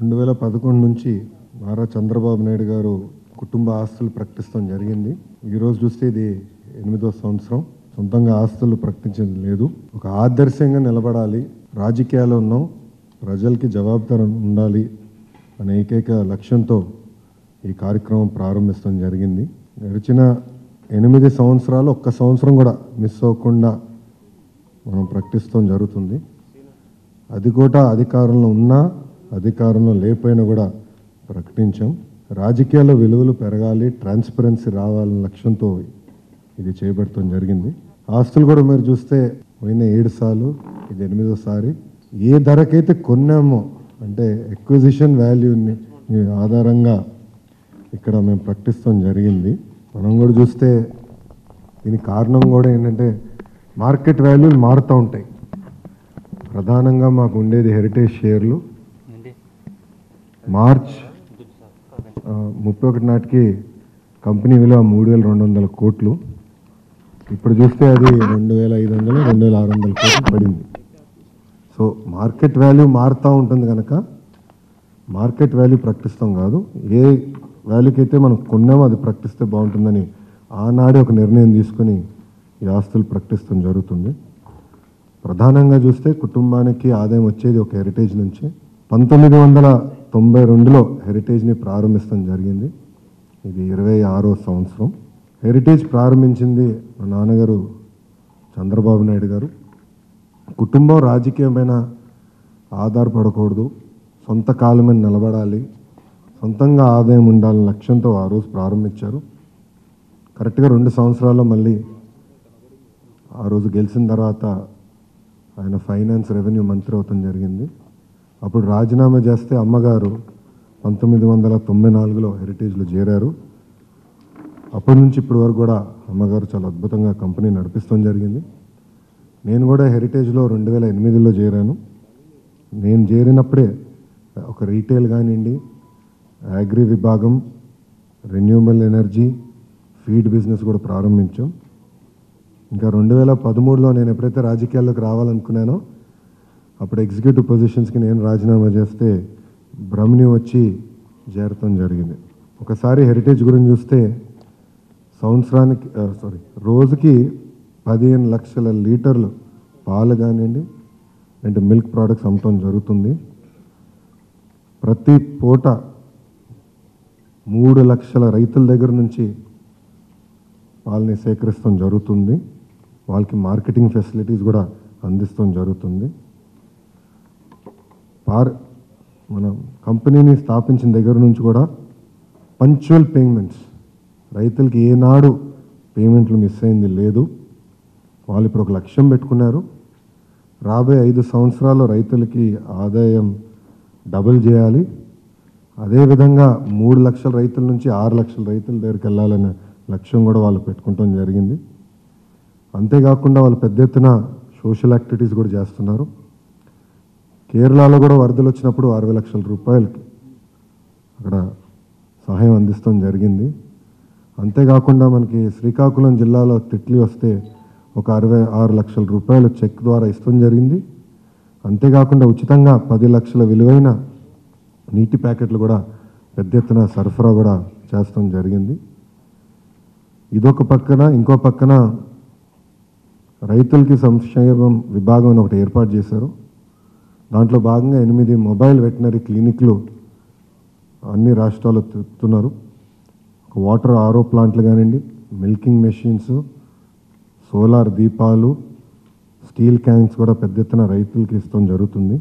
2011 నుంచి నారా చంద్రబాబు నాయుడు గారు కుటుంబ ఆస్తులు ప్రకటిస్తాం జరిగింది. ఈరోజు చూస్తే ఇది 8వ సంవత్సరం. సొంతంగా ఆస్తులు ప్రకటించింది లేదు. ఒక ఆదర్శంగా నిలబడాలి, రాజకీయాల్లో ఉన్నాం, ప్రజలకి జవాబుదారీ ఉండాలి అనే ఏకైక లక్ష్యంతో ఈ కార్యక్రమం ప్రారంభిస్తాం జరిగింది. గడిచిన 8 సంవత్సరాలు ఒక్క సంవత్సరం కూడా మిస్ అవ్వకుండా మనం ప్రకటిస్తాం జరుగుతుంది. అది కూడా అధికారంలో ఉన్నా అధికారంలో లేకపోయినా కూడా ప్రకటించాం. రాజకీయాల్లో విలువలు పెరగాలి, ట్రాన్స్పరెన్సీ రావాలనే లక్ష్యంతో ఇది చేయబడటం జరిగింది. ఆస్తులు కూడా మీరు చూస్తే పోయిన 7 సార్లు, ఇది 8వసారి. ఏ ధరకైతే కొన్నామో అంటే ఎక్విజిషన్ వాల్యూని ఆధారంగా ఇక్కడ మేము ప్రకటిస్తాం జరిగింది. మనం కూడా చూస్తే దీనికి కారణం కూడా ఏంటంటే మార్కెట్ వాల్యూలు మారుతూ ఉంటాయి. ప్రధానంగా మాకు ఉండేది హెరిటేజ్ షేర్లు. మార్చ్ 31 నాటికి కంపెనీ విలువ 3,200 కోట్లు. ఇప్పుడు చూస్తే అది 2,500, 2,600 కోట్లు పడింది. సో మార్కెట్ వాల్యూ మారుతూ ఉంటుంది కనుక మార్కెట్ వాల్యూ ప్రకటిస్తాం కాదు, ఏ వాల్యూకి అయితే మనం కొన్నామో అది ప్రకటిస్తే బాగుంటుందని ఆనాడే ఒక నిర్ణయం తీసుకొని ఈ ఆస్తులు ప్రకటిస్తాం జరుగుతుంది. ప్రధానంగా చూస్తే కుటుంబానికి ఆదాయం వచ్చేది ఒక హెరిటేజ్ నుంచి. 1992లో హెరిటేజ్ని ప్రారంభిస్తాం జరిగింది. ఇది 26వ సంవత్సరం. హెరిటేజ్ ప్రారంభించింది మా నాన్నగారు చంద్రబాబు నాయుడు గారు. కుటుంబం రాజకీయమైన ఆధారపడకూడదు, సొంత కాళ్ళ మీద నిలబడాలి, సొంతంగా ఆదాయం ఉండాలనే లక్ష్యంతో ఆ రోజు ప్రారంభించారు. కరెక్ట్గా 2 సంవత్సరాల్లో మళ్ళీ ఆ రోజు గెలిచిన తర్వాత ఆయన ఫైనాన్స్ రెవెన్యూ మంత్రి అవటం జరిగింది. అప్పుడు రాజీనామా చేస్తే అమ్మగారు 1994లో హెరిటేజ్లో చేరారు. అప్పటి నుంచి ఇప్పటి వరకు కూడా అమ్మగారు చాలా అద్భుతంగా కంపెనీ నడిపిస్తాం జరిగింది. నేను కూడా హెరిటేజ్లో 2008లో చేరాను. నేను చేరినప్పుడే ఒక రీటైల్ కానివ్వండి, అగ్రి విభాగం, రెన్యూవబుల్ ఎనర్జీ, ఫీడ్ బిజినెస్ కూడా ప్రారంభించాం. ఇంకా 2013లో నేను ఎప్పుడైతే రాజకీయాల్లోకి రావాలనుకున్నానో అప్పుడు ఎగ్జిక్యూటివ్ పొజిషన్స్కి నేను రాజీనామా చేస్తే బ్రహ్మణి వచ్చి చేరటం జరిగింది. ఒకసారి హెరిటేజ్ గురించి చూస్తే రోజుకి 15 లక్షల లీటర్లు పాలు కానివ్వండి అంటే మిల్క్ ప్రోడక్ట్స్ అమ్మటం జరుగుతుంది. ప్రతి పూట 3 లక్షల రైతుల దగ్గర నుంచి పాలని సేకరిస్తాం జరుగుతుంది. వాళ్ళకి మార్కెటింగ్ ఫెసిలిటీస్ కూడా అందిస్తాం జరుగుతుంది. మనం కంపెనీని స్థాపించిన దగ్గర నుంచి కూడా పంక్చువల్ పేమెంట్స్, రైతులకి ఏనాడు పేమెంట్లు మిస్ అయింది లేదు. వాళ్ళు ఇప్పుడు ఒక లక్ష్యం పెట్టుకున్నారు, రాబోయే 5 సంవత్సరాల్లో రైతులకి ఆదాయం డబుల్ చేయాలి. అదేవిధంగా 3 లక్షల రైతుల నుంచి 6 లక్షల రైతుల దగ్గరికి వెళ్ళాలనే లక్ష్యం కూడా వాళ్ళు పెట్టుకుంటాం జరిగింది. అంతేకాకుండా వాళ్ళు పెద్ద ఎత్తున సోషల్ యాక్టివిటీస్ కూడా చేస్తున్నారు. కేరళలో కూడా వరదలు వచ్చినప్పుడు 60 లక్షల రూపాయలకి అక్కడ సహాయం అందిస్తాం జరిగింది. అంతేకాకుండా మనకి శ్రీకాకుళం జిల్లాలో తిట్లీ వస్తే ఒక 66 లక్షల రూపాయలు చెక్ ద్వారా ఇస్తాం జరిగింది. అంతేకాకుండా ఉచితంగా 10 లక్షల విలువైన నీటి ప్యాకెట్లు కూడా పెద్ద ఎత్తున సరఫరా కూడా చేస్తాం జరిగింది. ఇదొక పక్కన, ఇంకో పక్కన రైతులకి సంక్షేమం విభాగం ఒకటి ఏర్పాటు చేశారు. దాంట్లో భాగంగా 8 మొబైల్ వెటనరీ క్లినిక్లు అన్ని రాష్ట్రాల్లో తిప్పుతున్నారు. వాటర్ ఆరో ప్లాంట్లు కానివ్వండి, మిల్కింగ్ మెషిన్స్, సోలార్ దీపాలు, స్టీల్ క్యాన్స్ కూడా పెద్ద ఎత్తున రైతులకి ఇస్తాం జరుగుతుంది.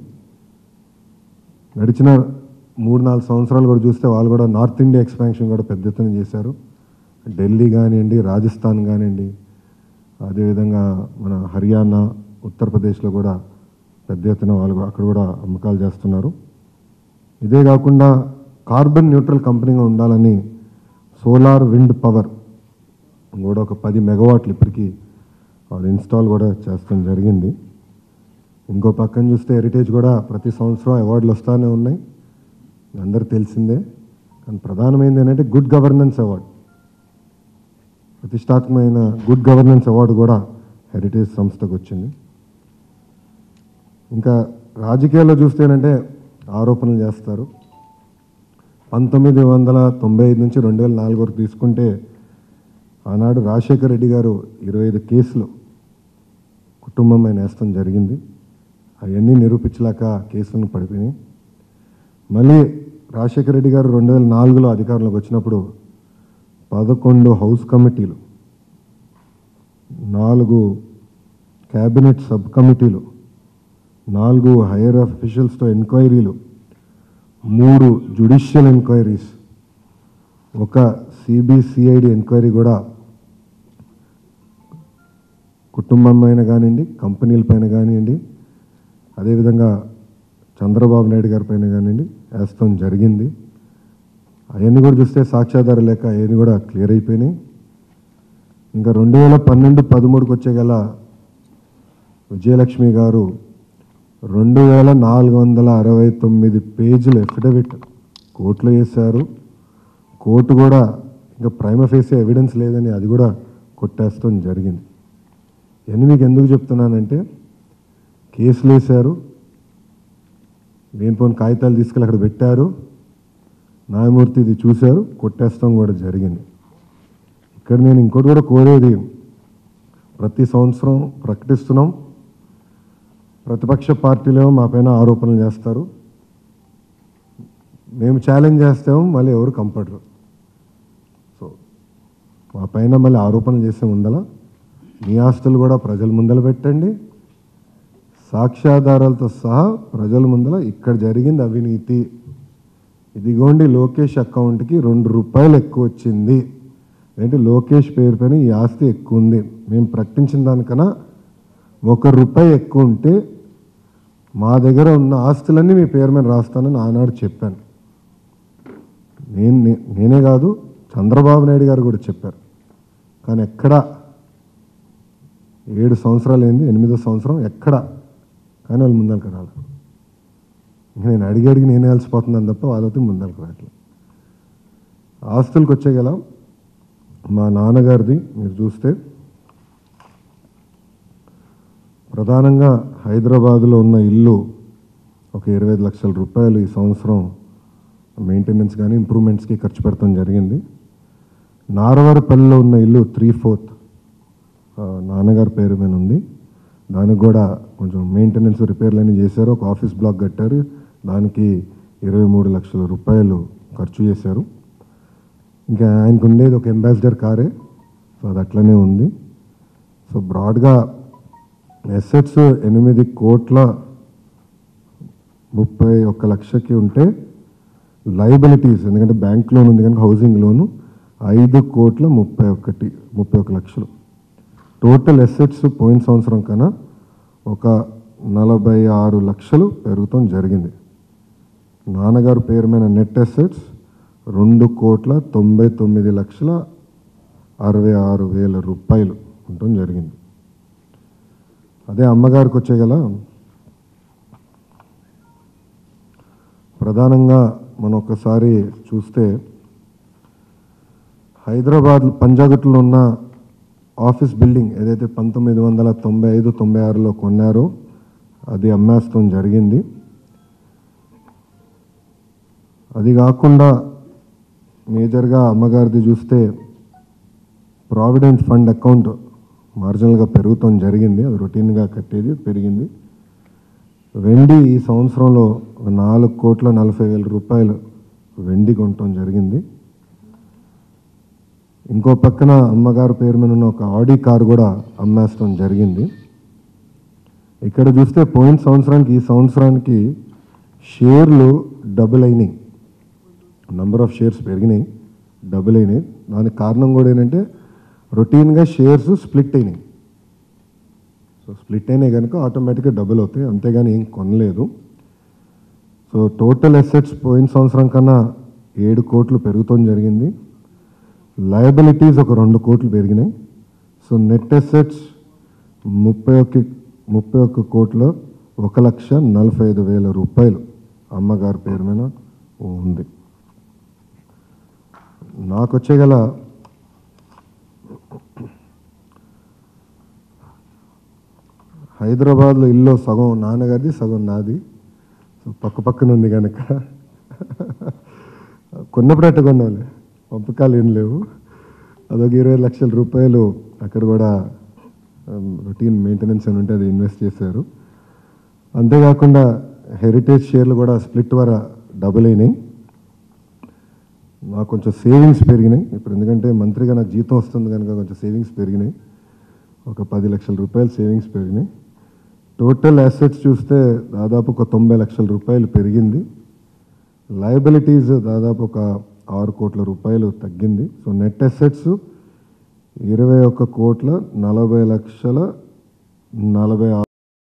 గడిచిన 3-4 సంవత్సరాలు కూడా చూస్తే వాళ్ళు కూడా నార్త్ ఇండియా ఎక్స్పాన్షన్ కూడా పెద్ద ఎత్తున చేశారు. ఢిల్లీ కానివ్వండి, రాజస్థాన్ కానివ్వండి, అదేవిధంగా మన హర్యానా, ఉత్తరప్రదేశ్లో కూడా పెద్ద ఎత్తున వాళ్ళు అక్కడ కూడా అమ్మకాలు చేస్తున్నారు. ఇదే కాకుండా కార్బన్ న్యూట్రల్ కంపెనీగా ఉండాలని సోలార్ విండ్ పవర్ కూడా ఒక 10 మెగావాట్లు ఇప్పటికీ వాళ్ళు ఇన్స్టాల్ కూడా చేస్తాం జరిగింది. ఇంకో పక్కన చూస్తే హెరిటేజ్ కూడా ప్రతి సంవత్సరం అవార్డులు వస్తూనే ఉన్నాయి, అందరికీ తెలిసిందే. కానీ ప్రధానమైనది ఏంటంటే గుడ్ గవర్నెన్స్ అవార్డు, ప్రతిష్టాత్మకమైన గుడ్ గవర్నెన్స్ అవార్డు కూడా హెరిటేజ్ సంస్థకు వచ్చింది. ఇంకా రాజకీయాల్లో చూస్తేనంటే ఆరోపణలు చేస్తారు, 1995 నుంచి 2004 వరకు తీసుకుంటే ఆనాడు రాజశేఖర రెడ్డి గారు 25 కేసులు కుటుంబం ఆయన వేస్తాం జరిగింది. అవన్నీ నిరూపించలేక కేసులను పడిపోయినాయి. మళ్ళీ రాజశేఖర రెడ్డి గారు 2004లో అధికారంలోకి వచ్చినప్పుడు 11 హౌస్ కమిటీలు, 4 క్యాబినెట్ సబ్ కమిటీలు, 4 హైయర్ అఫీషియల్స్తో ఎంక్వైరీలు, 3 జ్యుడిషియల్ ఎంక్వైరీస్, ఒక సిబిసిఐడి ఎంక్వైరీ కూడా కుటుంబం పైన కానివ్వండి, కంపెనీల పైన కానివ్వండి, అదేవిధంగా చంద్రబాబు నాయుడు గారి పైన కానివ్వండి వేస్తాం జరిగింది. అవన్నీ కూడా చూస్తే సాక్ష్యాధారం లేక అవన్నీ కూడా క్లియర్ అయిపోయినాయి. ఇంకా 2012-13కి వచ్చే గల విజయలక్ష్మి గారు 2469 పేజీల ఎఫిడవిట్ కోర్టులో వేశారు. కోర్టు కూడా ఇంకా ప్రైమ ఫేసీ ఎవిడెన్స్ లేదని అది కూడా కొట్టేస్తాం జరిగింది. ఇవన్నీ మీకు ఎందుకు చెప్తున్నానంటే, కేసులు వేశారు, లేనిపోని కాగితాలు తీసుకెళ్ళి అక్కడ పెట్టారు, న్యాయమూర్తి ఇది చూశారు, కొట్టేస్తాం కూడా జరిగింది. ఇక్కడ నేను ఇంకోటి కూడా కోరేది, ప్రతి సంవత్సరం ప్రకటిస్తున్నాం, ప్రతిపక్ష పార్టీలు మా పైన ఆరోపణలు చేస్తారు, మేము ఛాలెంజ్ చేస్తాము, మళ్ళీ ఎవరు కంపడరు. సో మా పైన మళ్ళీ ఆరోపణలు చేసే ముందల మీ ఆస్తులు కూడా ప్రజల ముందల పెట్టండి, సాక్ష్యాధారాలతో సహా ప్రజల ముందల ఇక్కడ జరిగింది అవినీతి, ఇదిగోండి లోకేష్ అకౌంట్కి ₹2 ఎక్కువ వచ్చింది, ఏంటి లోకేష్ పేరు పైన ఈ ఆస్తి ఎక్కువ ఉంది, మేము ప్రకటించిన దానికన్నా ₹1 ఎక్కువ ఉంటే మా దగ్గర ఉన్న ఆస్తులన్నీ మీ పేరు మీద రాస్తానని ఆనాడు చెప్పాను. నేనే కాదు, చంద్రబాబు నాయుడు గారు కూడా చెప్పారు. కానీ ఎక్కడ 7 సంవత్సరాలు అయింది, 8వ సంవత్సరం ఎక్కడ కానీ వాళ్ళు ముందరకు రాలి. ఇంకా నేను అడిగి నేనే అలసిపోతున్నాను తప్ప వాళ్ళతో ముందరకు రావట్లేదు. ఆస్తులకు వచ్చే గల మా నాన్నగారిది మీరు చూస్తే ప్రధానంగా హైదరాబాదులో ఉన్న ఇల్లు ఒక 25 లక్షల రూపాయలు ఈ సంవత్సరం మెయింటెనెన్స్ కానీ ఇంప్రూవ్మెంట్స్కి ఖర్చు పెడతాం జరిగింది. నారవరపల్లిలో ఉన్న ఇల్లు 3/4 నాన్నగారి పేరు మీద ఉంది, దానికి కూడా కొంచెం మెయింటెనెన్స్ రిపేర్లు అన్నీ చేశారు. ఒక ఆఫీస్ బ్లాక్ కట్టారు, దానికి 23 లక్షల రూపాయలు ఖర్చు చేశారు. ఇంకా ఆయనకు ఉండేది ఒక అంబాసిడర్ కారే, సో అది అట్లనే ఉంది. సో బ్రాడ్గా అసెట్స్ 8,31,00,000కి ఉంటే లయబిలిటీస్, ఎందుకంటే బ్యాంక్ లోన్ ఉంది కనుక హౌసింగ్ లోను 5,31,00,000. టోటల్ అసెట్స్ పోయిన సంవత్సరం కన్నా ఒక 46 లక్షలు పెరుగుతాం జరిగింది. నాన్నగారు పేరు మీద నెట్ అసెట్స్ 2,99,66,000 రూపాయలు ఉండటం జరిగింది. అదే అమ్మగారికి వచ్చే గల ప్రధానంగా మనం ఒకసారి చూస్తే హైదరాబాద్ పంజాగుట్లో ఉన్న ఆఫీస్ బిల్డింగ్ ఏదైతే 1995-96లో కొన్నారో అది అమ్మేస్తాం జరిగింది. అది కాకుండా మేజర్గా అమ్మగారిది చూస్తే ప్రావిడెంట్ ఫండ్ అకౌంట్ మార్జినల్గా పెరుగుతాం జరిగింది, అది రొటీన్గా కట్టేది పెరిగింది. వెండి ఈ సంవత్సరంలో 4,40,00,000 రూపాయలు వెండి కొనటం జరిగింది. ఇంకో పక్కన అమ్మగారు పేరు మీద ఉన్న ఒక ఆడి కార్ కూడా అమ్మేస్తాం జరిగింది. ఇక్కడ చూస్తే పోయిన సంవత్సరానికి ఈ సంవత్సరానికి షేర్లు డబుల్ అయినాయి, నంబర్ ఆఫ్ షేర్స్ పెరిగినాయి, డబుల్ అయినాయి. దానికి కారణం కూడా ఏంటంటే రొటీన్గా షేర్స్ స్ప్లిట్ అయినాయి. సో స్ప్లిట్ అయినాయి కనుక ఆటోమేటిక్గా డబుల్ అవుతాయి, అంతేగాని ఏం కొనలేదు. సో టోటల్ అసెట్స్ పోయిన సంవత్సరం కన్నా 7 కోట్లు పెరుగుతాం జరిగింది. లయబిలిటీస్ ఒక 2 కోట్లు పెరిగినాయి. సో నెట్ అసెట్స్ 31 కోట్ల 1,45,000 రూపాయలు అమ్మగారి పేరు మీద ఉంది. నాకు వచ్చే గల హైదరాబాద్లో ఇల్లు సగం నాన్నగారిది, సగం నాది, సో పక్క పక్కన ఉంది కనుక కొన్నప్పుడు అట్ట కొన్నాలి, పంపకాలు ఏం లేవు. అదొక 20 లక్షల రూపాయలు అక్కడ కూడా రొటీన్ మెయింటెనెన్స్ అని ఉంటే అది ఇన్వెస్ట్ చేశారు. అంతేకాకుండా హెరిటేజ్ షేర్లు కూడా స్ప్లిట్ ద్వారా డబుల్ అయినాయి. నాకు కొంచెం సేవింగ్స్ పెరిగినాయి ఇప్పుడు, ఎందుకంటే మంత్రిగా నాకు జీతం వస్తుంది కనుక కొంచెం సేవింగ్స్ పెరిగినాయి. ఒక 10 లక్షల రూపాయలు సేవింగ్స్ పెరిగినాయి. టోటల్ అసెట్స్ చూస్తే దాదాపు ఒక 90 లక్షల రూపాయలు పెరిగింది. లయబిలిటీస్ దాదాపు ఒక 6 కోట్ల రూపాయలు తగ్గింది. సో నెట్ అసెట్స్ 21 కోట్ల 40 లక్షల 46